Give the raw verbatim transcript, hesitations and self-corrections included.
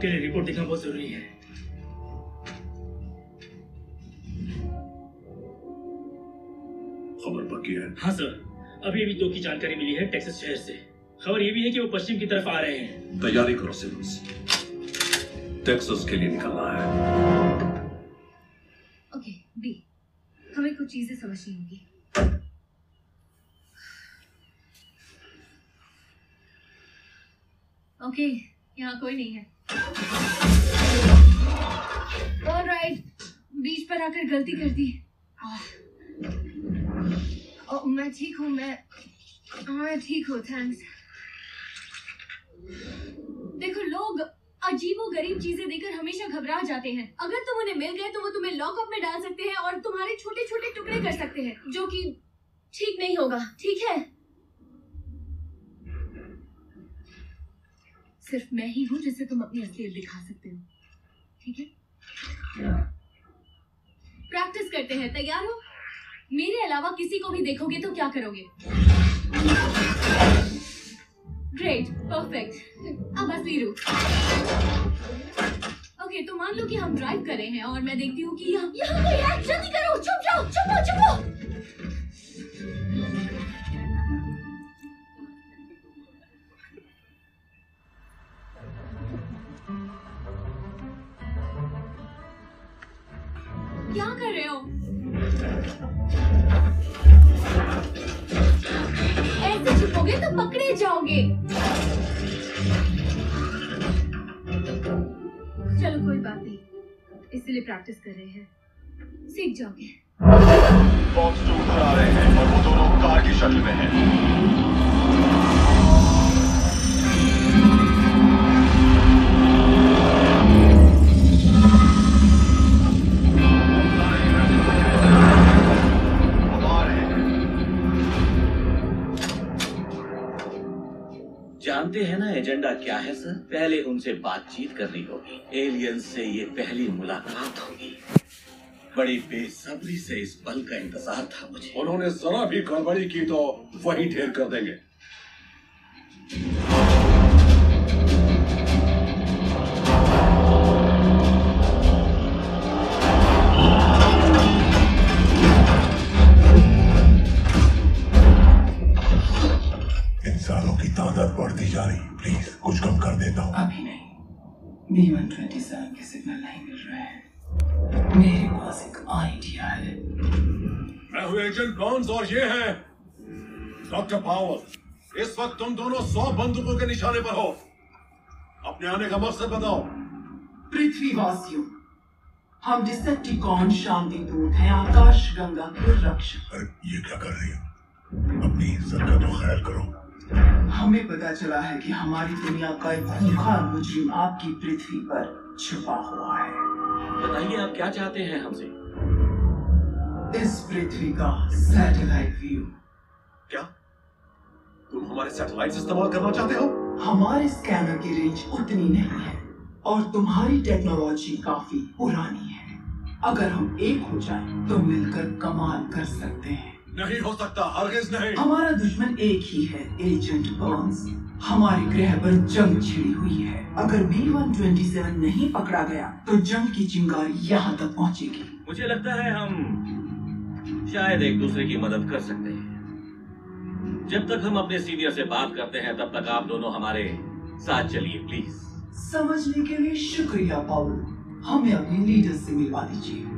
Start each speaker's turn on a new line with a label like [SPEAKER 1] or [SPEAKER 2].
[SPEAKER 1] आपके लिए रिपोर्ट देखना बहुत जरूरी है।
[SPEAKER 2] खबर पक्की है?
[SPEAKER 1] हाँ सर, अभी अभी तो की जानकारी मिली है टेक्सास शहर से। खबर ये भी है कि वो पश्चिम की तरफ आ रहे हैं।
[SPEAKER 2] तैयारी करो सिमंस, टेक्सास के लिए निकलना है।
[SPEAKER 3] ओके बी, हमें कुछ चीजें समझनी होगी। ओके, यहाँ कोई नहीं है। ऑलराइट, बीच पर आकर गलती कर दी। ओ, मैं ठीक हूँ, मैं मैं ठीक हूँ, थैंक्स। देखो, लोग अजीबो गरीब चीजें देकर हमेशा घबरा जाते हैं। अगर तुम उन्हें मिल गए तो वो तुम्हें लॉकअप में डाल सकते हैं और तुम्हारे छोटे छोटे टुकड़े कर सकते हैं, जो कि ठीक नहीं होगा, ठीक है? सिर्फ मैं ही हूँ जिससे तुम अपनी असलियत दिखा सकते हो, ठीक है? प्रैक्टिस करते हैं, तैयार हो? मेरे अलावा किसी को भी देखोगे तो क्या करोगे? Great, perfect. अब असली रूप। ओके, तो मान लो कि हम ड्राइव कर रहे हैं और मैं देखती हूँ कि यहाँ यहाँ कोई है। जल्दी करो, छुप जाओ, छुपो छुपो। क्या कर रहे हो? ऐसे छुपोगे तो पकड़े जाओगे। चलो कोई बात नहीं, इसलिए प्रैक्टिस कर रहे हैं, सीख जाओगे।
[SPEAKER 4] बॉक्स टू ऊपर आ रहे हैं और वो दोनों कार की शक्ल में हैं।
[SPEAKER 5] जानते हैं ना एजेंडा क्या है सर? पहले उनसे बातचीत करनी होगी। एलियंस से ये पहली मुलाकात होगी। बड़ी बेसब्री से इस पल का इंतजार था मुझे।
[SPEAKER 2] उन्होंने जरा भी गड़बड़ी की तो वही ढेर कर देंगे।
[SPEAKER 6] इंसानों की तादाद बढ़ती जा रही, प्लीज कुछ कम कर देता हूँ।
[SPEAKER 7] अभी नहीं, बी वन ट्वेंटी सेवन के सिग्नल नहीं मिल रहे हैं। मेरे पास एक आइडिया है।
[SPEAKER 2] मैं हूँ एजेंट बॉन्स और ये है डॉक्टर पावर। इस वक्त तुम दोनों सौ बंदूकों के निशाने पर हो। अपने आने का मकसद बताओ।
[SPEAKER 7] पृथ्वीवासियों, हम डिसेप्टिकॉन शांति दूत हैं, आकाश गंगा के रक्षक।
[SPEAKER 6] अरे ये क्या कर रही हो? अपनी इज्जत का तो ख्याल करो।
[SPEAKER 7] हमें पता चला है कि हमारी दुनिया का एक खूंखार मुजरिम आपकी पृथ्वी पर छुपा हुआ है।
[SPEAKER 5] बताइए आप क्या चाहते हैं हमसे?
[SPEAKER 7] इस पृथ्वी का सैटेलाइट व्यू।
[SPEAKER 2] क्या तुम हमारे सैटेलाइट इस्तेमाल करना चाहते हो?
[SPEAKER 7] हमारे स्कैनर की रेंज उतनी नहीं है और तुम्हारी टेक्नोलॉजी काफी पुरानी है। अगर हम एक हो जाएं तो मिलकर कमाल कर सकते हैं।
[SPEAKER 2] नहीं हो सकता, हरगिज़ नहीं।
[SPEAKER 7] हमारा दुश्मन एक ही है, एजेंट बॉन्स। हमारे ग्रह पर जंग छिड़ी हुई है। अगर बी वन ट्वेंटी सेवन नहीं पकड़ा गया तो जंग की चिंगारी यहाँ तक पहुँचेगी।
[SPEAKER 5] मुझे लगता है हम शायद एक दूसरे की मदद कर सकते हैं। जब तक हम अपने सीनियर से बात करते हैं तब तक आप दोनों हमारे साथ चलिए प्लीज।
[SPEAKER 7] समझने के लिए शुक्रिया पाउल। हमें अपने लीडर से मिलवा दीजिए।